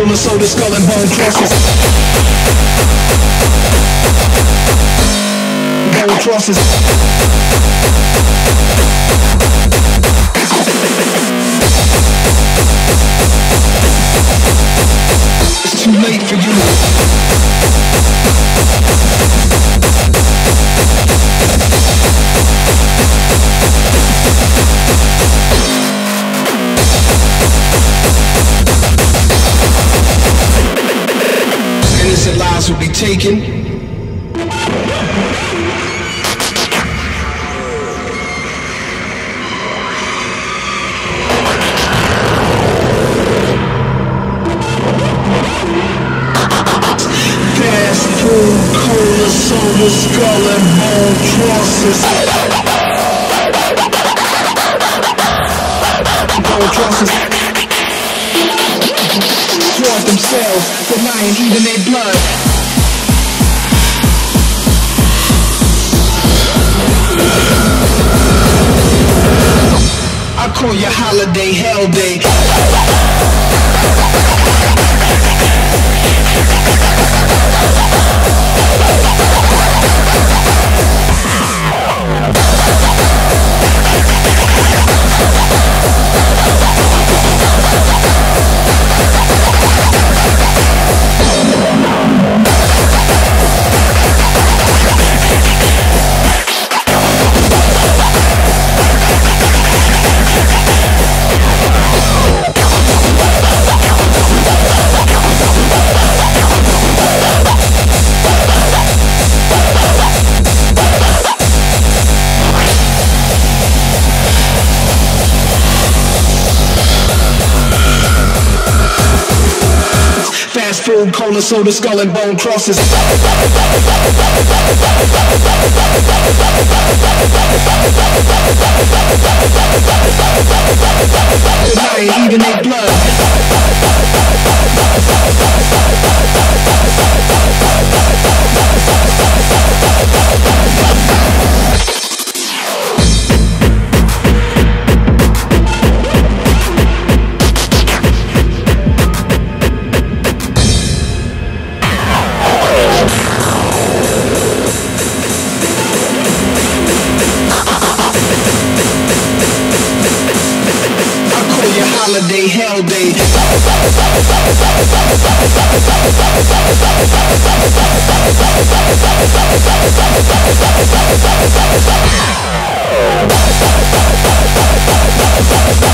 cola, soda, skull and bone crosses. Bone crosses. It's too late for you. Innocent lives will be taken. Fast food, cola, soda, skull and bone crosses. Bone crosses. Draw themselves, denying even their blood. I call your holiday hell day. Fast food, cola, soda, skull and bone crosses. Denying even their blood. Holiday hell day.